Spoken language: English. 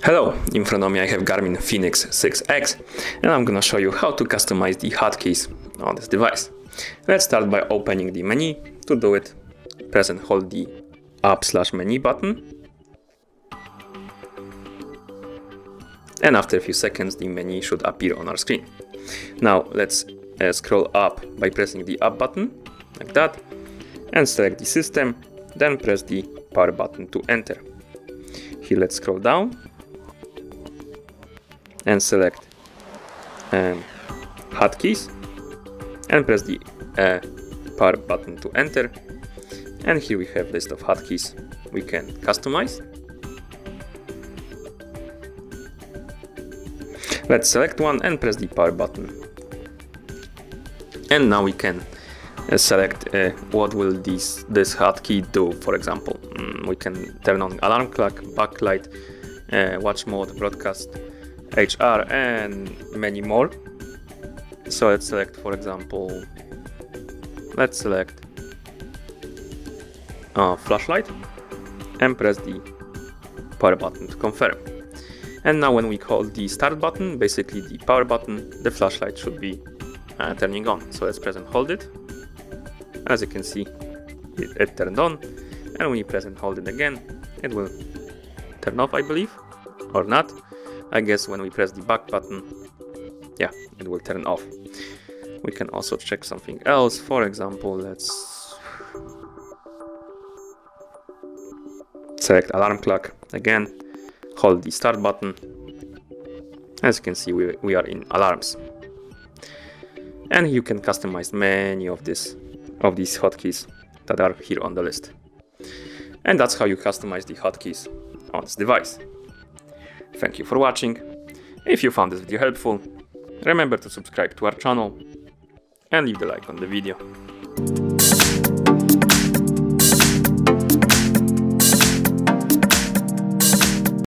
Hello, in front of me I have Garmin Fenix 6X and I'm gonna show you how to customize the hotkeys on this device. Let's start by opening the menu. To do it, press and hold the App/Menu button. And after a few seconds the menu should appear on our screen. Now let's scroll up by pressing the Up button, like that, and select the system, then press the Power button to enter. Here let's scroll down and select hotkeys and press the Power button to enter. And here we have a list of hotkeys we can customize. Let's select one and press the Power button. And now we can select what will this hotkey do. For example, we can turn on alarm clock, backlight, watch mode, broadcast, HR, and many more. So let's select, for example, let's select flashlight and press the Power button to confirm. And now when we hold the start button, basically the power button, the flashlight should be turning on. So let's press and hold it. As you can see, it turned on, and when you press and hold it again, it will turn off, I believe, or not. I guess when we press the back button, yeah, it will turn off. We can also check something else. For example, let's select alarm clock again, hold the start button. As you can see, we are in alarms. And you can customize many of these hotkeys that are here on the list. And that's how you customize the hotkeys on this device. Thank you for watching. If you found this video helpful, remember to subscribe to our channel and leave the like on the video.